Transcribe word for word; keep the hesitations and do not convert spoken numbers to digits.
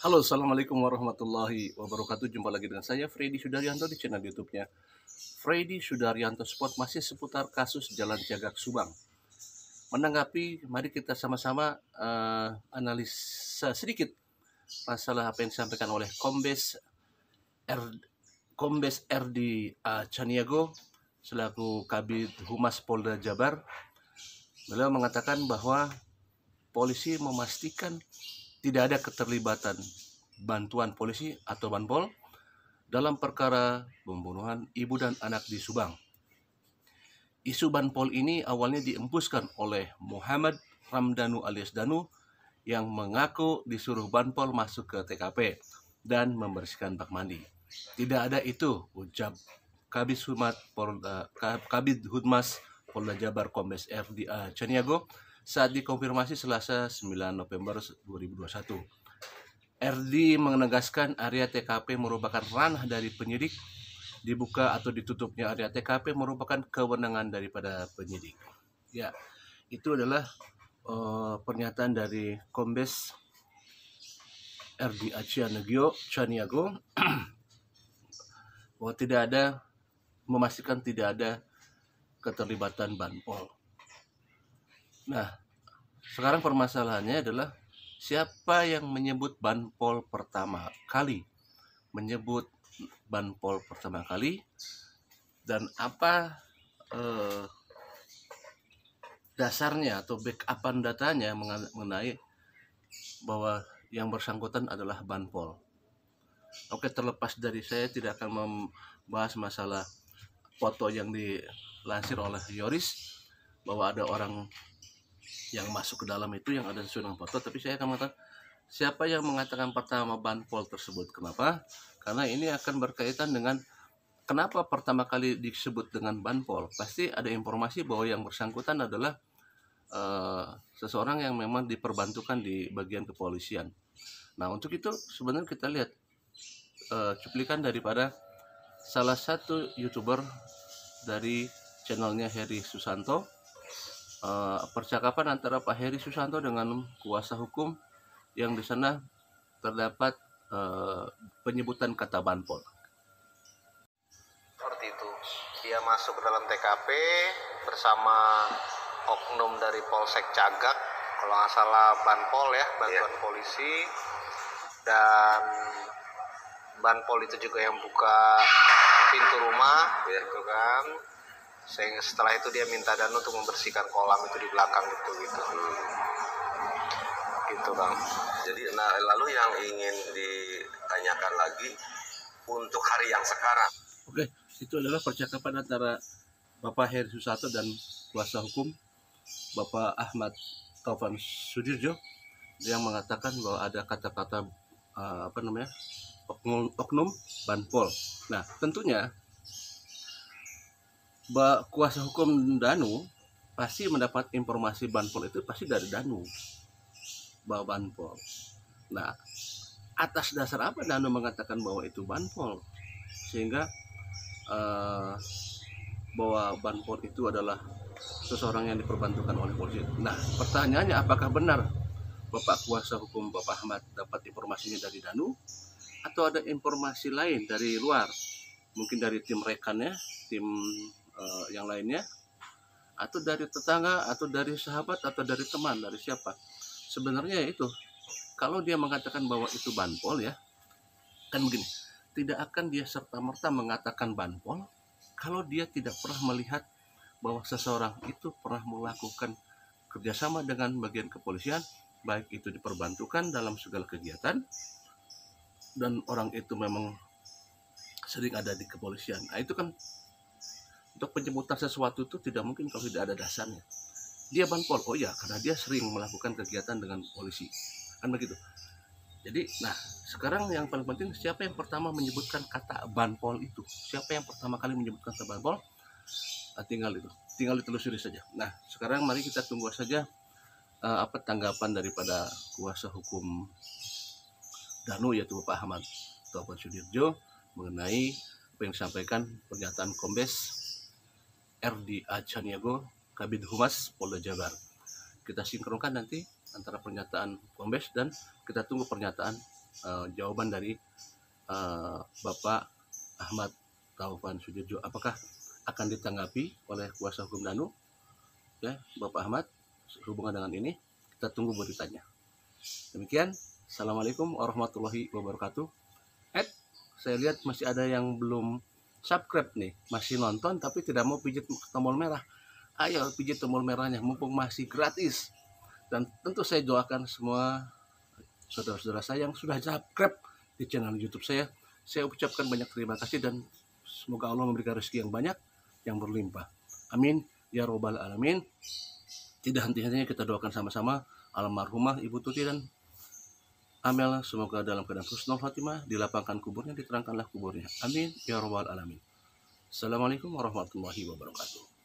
Halo, assalamualaikum warahmatullahi wabarakatuh. Jumpa lagi dengan saya, Freddy Sudaryanto, di channel YouTube-nya Freddy Sudaryanto Sport, masih seputar kasus Jalan Cagak Subang. Menanggapi, mari kita sama-sama uh, analisa sedikit masalah apa yang disampaikan oleh Kombes R Kombes R D uh, Caniago selaku Kabid Humas Polda Jabar. Beliau mengatakan bahwa polisi memastikan tidak ada keterlibatan bantuan polisi atau banpol dalam perkara pembunuhan ibu dan anak di Subang. Isu banpol ini awalnya diempuskan oleh Muhammad Ramdhanu alias Danu yang mengaku disuruh banpol masuk ke T K P dan membersihkan bak mandi. Tidak ada itu, ucap Kabid Humas Polda, Kabid Humas Polda Jabar Kombes R D Caniago saat dikonfirmasi Selasa sembilan November dua ribu dua puluh satu. R D menegaskan area T K P merupakan ranah dari penyidik. Dibuka atau ditutupnya area T K P merupakan kewenangan daripada penyidik. Ya, itu adalah uh, pernyataan dari Kombes R D Caniago bahwa tidak ada, memastikan tidak ada keterlibatan banpol. Nah, sekarang permasalahannya adalah siapa yang menyebut banpol pertama kali, menyebut banpol pertama kali, dan apa eh, dasarnya atau backupan datanya mengenai bahwa yang bersangkutan adalah banpol. Oke, terlepas dari saya tidak akan membahas masalah foto yang dilansir oleh Yoris bahwa ada orang yang masuk ke dalam itu yang ada sesuai dengan foto, tapi saya akan mengatakan siapa yang mengatakan pertama banpol tersebut. Kenapa? Karena ini akan berkaitan dengan kenapa pertama kali disebut dengan banpol. Pasti ada informasi bahwa yang bersangkutan adalah uh, seseorang yang memang diperbantukan di bagian kepolisian. Nah, untuk itu sebenarnya kita lihat uh, cuplikan daripada salah satu YouTuber dari channelnya Heri Susanto. Uh, percakapan antara Pak Heri Susanto dengan kuasa hukum yang di sana terdapat uh, penyebutan kata banpol. Seperti itu, dia masuk ke dalam T K P bersama oknum dari Polsek Cagak, kalau nggak salah banpol ya, bantuan yeah. polisi, dan banpol itu juga yang buka pintu rumah, yeah. gitu kan. Sehingga setelah itu dia minta Danu untuk membersihkan kolam itu di belakang gitu gitu. Hmm. Gitu Bang. Jadi nah, lalu yang ingin ditanyakan lagi untuk hari yang sekarang. Oke, itu adalah percakapan antara Bapak Heri Susanto dan kuasa hukum Bapak Ahmad Taufan Sudirjo yang mengatakan bahwa ada kata-kata uh, apa namanya oknum, oknum banpol. Nah, tentunya Ba, kuasa hukum Danu pasti mendapat informasi banpol itu pasti dari Danu, bahwa banpol. Nah, atas dasar apa Danu mengatakan bahwa itu banpol, sehingga uh, bahwa banpol itu adalah seseorang yang diperbantukan oleh polisi. Nah, pertanyaannya apakah benar Bapak kuasa hukum Bapak Ahmad dapat informasinya dari Danu, atau ada informasi lain dari luar, mungkin dari tim rekannya, tim Uh, yang lainnya, atau dari tetangga, atau dari sahabat, atau dari teman, dari siapa. Sebenarnya itu, kalau dia mengatakan bahwa itu banpol ya, kan begini, tidak akan dia serta-merta mengatakan banpol kalau dia tidak pernah melihat bahwa seseorang itu pernah melakukan kerjasama dengan bagian kepolisian, baik itu diperbantukan dalam segala kegiatan, dan orang itu memang sering ada di kepolisian. Nah, itu kan untuk penyebutan sesuatu itu tidak mungkin kalau tidak ada dasarnya. Dia banpol, oh ya, karena dia sering melakukan kegiatan dengan polisi, kan begitu. Jadi, nah sekarang yang paling penting siapa yang pertama menyebutkan kata banpol itu? Siapa yang pertama kali menyebutkan kata banpol? Nah, tinggal itu, tinggal ditelusuri saja. Nah, sekarang mari kita tunggu saja uh, apa tanggapan daripada kuasa hukum Danu, yaitu Bapak Ahmad Taufan Sudirjo, mengenai apa yang disampaikan pernyataan Kombes R D Caniago, Kabid Humas Polda Jabar. Kita sinkronkan nanti antara pernyataan Kombes dan kita tunggu pernyataan uh, jawaban dari uh, Bapak Ahmad Taufan Sudiojo. Apakah akan ditanggapi oleh kuasa hukum Danu? Ya, Bapak Ahmad, hubungan dengan ini kita tunggu beritanya. Demikian, Assalamualaikum warahmatullahi wabarakatuh. Eh, saya lihat masih ada yang belum subscribe nih, masih nonton tapi tidak mau pijit tombol merah. Ayo pijit tombol merahnya, mumpung masih gratis. Dan tentu saya doakan semua saudara-saudara saya yang sudah subscribe di channel YouTube saya. Saya ucapkan banyak terima kasih dan semoga Allah memberikan rezeki yang banyak, yang berlimpah. Amin ya robbal alamin. Tidak henti-hentinya kita doakan sama-sama almarhumah Ibu Tuti dan Amel, semoga dalam keadaan husnul khatimah, dilapangkan kuburnya, diterangkanlah kuburnya. Amin ya robbal alamin. Assalamualaikum warahmatullahi wabarakatuh.